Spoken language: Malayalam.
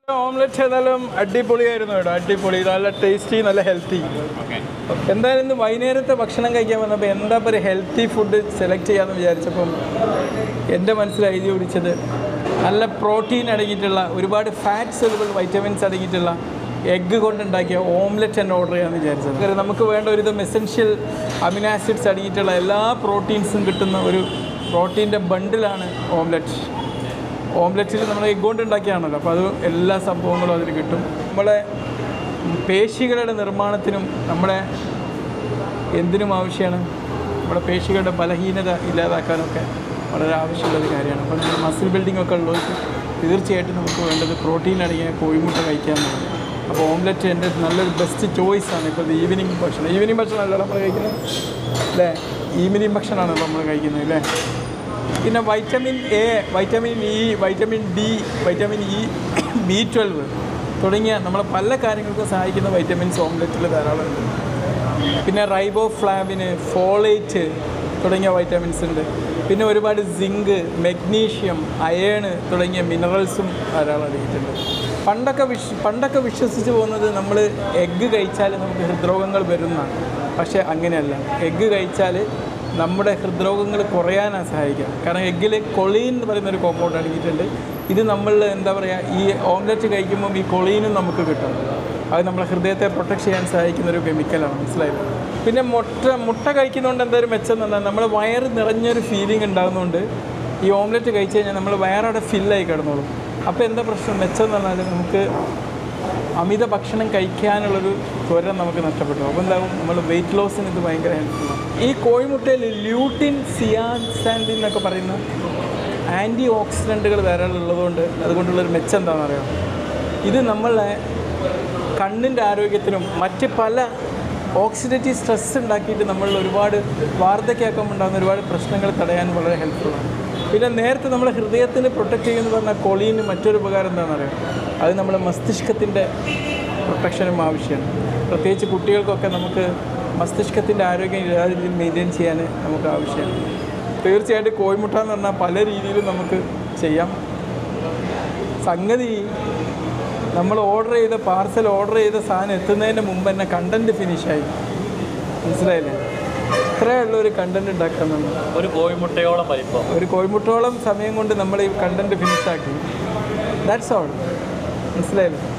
ഓംലെറ്റ് ഏതായാലും അടിപൊളിയായിരുന്നു കേട്ടോ. അടിപൊളി, നല്ല ടേസ്റ്റി, നല്ല ഹെൽത്തി. എന്തായാലും ഇന്ന് വൈകുന്നേരത്തെ ഭക്ഷണം കഴിക്കാൻ വന്നപ്പോൾ എന്താ ഒരു ഹെൽത്തി ഫുഡ് സെലക്ട് ചെയ്യാമെന്ന് വിചാരിച്ചപ്പം എൻ്റെ മനസ്സിൽ എഴുതി പിടിച്ചത് നല്ല പ്രോട്ടീൻ അടങ്ങിയിട്ടുള്ള, ഒരുപാട് ഫാറ്റ് സോലുബിൾ വൈറ്റമിൻസ് അടങ്ങിയിട്ടുള്ള എഗ്ഗ് കൊണ്ടുണ്ടാക്കിയ ഓംലെറ്റ് തന്നെ ഓർഡർ ചെയ്യാമെന്ന് വിചാരിച്ചത്. കാരണം നമുക്ക് വേണ്ട ഒരുവിധം എസെൻഷ്യൽ അമിനോ ആസിഡ്സ് അടങ്ങിയിട്ടുള്ള എല്ലാ പ്രോട്ടീൻസും കിട്ടുന്ന ഒരു പ്രോട്ടീൻ്റെ ബണ്ടിലാണ് ഓംലെറ്റ്. ഓംലെറ്റിൽ നമ്മൾ എഗ്ഗ് കൊണ്ട് ഉണ്ടാക്കിയാണല്ലോ, അപ്പോൾ അത് എല്ലാ സംഭവങ്ങളും അതിൽ കിട്ടും. നമ്മളെ പേശികളുടെ നിർമ്മാണത്തിനും നമ്മുടെ എന്തിനും ആവശ്യമാണ്. നമ്മുടെ പേശികളുടെ ബലഹീനത ഇല്ലാതാക്കാനൊക്കെ വളരെ ആവശ്യമുള്ളൊരു കാര്യമാണ്. അപ്പോൾ മസിൽ ബിൽഡിംഗ് ഒക്കെ ഉള്ളവർക്ക് തീർച്ചയായിട്ടും നമുക്ക് വേണ്ടത് പ്രോട്ടീൻ അടങ്ങിയ കോഴിമുട്ട കഴിക്കാമെന്നാണ്. അപ്പോൾ ഓംലെറ്റ് എൻ്റെ നല്ലൊരു ബെസ്റ്റ് ചോയ്സാണ്. ഇപ്പോൾ ഈവനിങ് ഭക്ഷണം അല്ലല്ലോ നമ്മൾ കഴിക്കുന്നത് അല്ലേ? ഈവനിങ് ഭക്ഷണമാണല്ലോ നമ്മൾ കഴിക്കുന്നത് അല്ലേ? പിന്നെ vitamin A, vitamin E, vitamin D, vitamin E, B12 തുടങ്ങിയ നമ്മളെ പല കാര്യങ്ങൾക്കും സഹായിക്കുന്ന വൈറ്റമിൻസ് ഓംലെറ്റിൽ ധാരാളമുണ്ട്. പിന്നെ റൈബോഫ്ലാവിന്, ഫോളേറ്റ് തുടങ്ങിയ വൈറ്റമിൻസ് ഉണ്ട്. പിന്നെ ഒരുപാട് സിങ്ക്, മെഗ്നീഷ്യം, അയേൺ തുടങ്ങിയ മിനറൽസും ധാരാളം അടങ്ങിയിട്ടുണ്ട്. പണ്ടൊക്കെ വിശ്വസിച്ച് പോകുന്നത് നമ്മൾ എഗ്ഗ് കഴിച്ചാൽ നമുക്ക് ഹൃദ്രോഗങ്ങൾ വരുന്നതാണ്. പക്ഷേ അങ്ങനെയല്ല. എഗ്ഗ് കഴിച്ചാൽ നമ്മുടെ ഹൃദ്രോഗങ്ങൾ കുറയാനാണ് സഹായിക്കുക. കാരണം എഗ്ഗിൽ കൊളീൻ എന്ന് പറയുന്നൊരു കോമ്പൗണ്ട് അടങ്ങിയിട്ടുണ്ട്. ഇത് നമ്മൾ എന്താ പറയുക, ഈ ഓംലെറ്റ് കഴിക്കുമ്പം ഈ കൊളീനും നമുക്ക് കിട്ടും. അത് നമ്മുടെ ഹൃദയത്തെ പ്രൊട്ടക്ട് ചെയ്യാൻ സഹായിക്കുന്നൊരു കെമിക്കലാണ്, മനസ്സിലായില്ല? പിന്നെ മുട്ട കഴിക്കുന്നതുകൊണ്ട് എന്തൊരു മെച്ചം എന്ന് പറഞ്ഞാൽ നമ്മൾ വയറ് നിറഞ്ഞൊരു ഫീലിംഗ് ഉണ്ടാകുന്നതുകൊണ്ട് ഈ ഓംലെറ്റ് കഴിച്ച് കഴിഞ്ഞാൽ നമ്മൾ വയറവിടെ ഫില്ലായി കിടന്നോളും. അപ്പോൾ എന്താ പ്രശ്നം, മെച്ചം എന്ന് പറഞ്ഞാൽ നമുക്ക് അമിത ഭക്ഷണം കഴിക്കാനുള്ളൊരു ത്വര നമുക്ക് നഷ്ടപ്പെട്ടു. അപ്പോൾ എന്താകും, നമ്മൾ വെയിറ്റ് ലോസിന് ഇത് ഭയങ്കര ഹെൽപ്ഫുള്ളാണ്. ഈ കോഴിമുട്ടയിൽ ല്യൂട്ടിൻ, സിയാസാൻഡിൻ എന്നൊക്കെ പറയുന്ന ആൻറ്റി ഓക്സിഡൻറ്റുകൾ ധാരാളം ഉള്ളതുകൊണ്ട് അതുകൊണ്ടുള്ളൊരു മെച്ചം എന്താണെന്ന് അറിയാം. ഇത് നമ്മളെ കണ്ണിൻ്റെ ആരോഗ്യത്തിനും മറ്റ് പല ഓക്സിഡേറ്റീവ് സ്ട്രെസ് ഉണ്ടാക്കിയിട്ട് നമ്മളിൽ ഒരുപാട് വാർദ്ധക്യാക്കം ഉണ്ടാകുന്ന ഒരുപാട് പ്രശ്നങ്ങൾ തടയാൻ വളരെ ഹെൽപ്ഫുള്ളാണ്. പിന്നെ നേരത്തെ നമ്മളെ ഹൃദയത്തിന് പ്രൊട്ടക്റ്റ് ചെയ്യുമെന്ന് പറഞ്ഞാൽ കൊളീന് മറ്റൊരു ഉപകാരം എന്താണെന്ന് അറിയാം. അത് നമ്മുടെ മസ്തിഷ്കത്തിൻ്റെ പ്രൊട്ടക്ഷനും ആവശ്യമാണ്. പ്രത്യേകിച്ച് കുട്ടികൾക്കൊക്കെ നമുക്ക് മസ്തിഷ്കത്തിൻ്റെ ആരോഗ്യം എല്ലാ രീതിയിൽ മെയിൻറ്റെയിൻ ചെയ്യാൻ നമുക്ക് ആവശ്യമാണ്. തീർച്ചയായിട്ടും കോഴിമുട്ട എന്ന് പറഞ്ഞാൽ പല രീതിയിലും നമുക്ക് ചെയ്യാം. സംഗതി നമ്മൾ പാർസൽ ഓർഡർ ചെയ്ത സാധനം എത്തുന്നതിന് മുമ്പ് തന്നെ കണ്ടൻറ്റ് ഫിനിഷായി, മനസ്സിലായില്ലേ? ഇത്രയേ ഉള്ളൊരു കണ്ടൻറ്റ് ഉണ്ടാക്കുന്നുണ്ട്. ഒരു കോഴിമുട്ടയോളം സമയം കൊണ്ട് നമ്മൾ ഈ കണ്ടൻറ്റ് ഫിനിഷാക്കി. ദാറ്റ്സ് ഓൾ, മനസ്സിലായില്ലേ?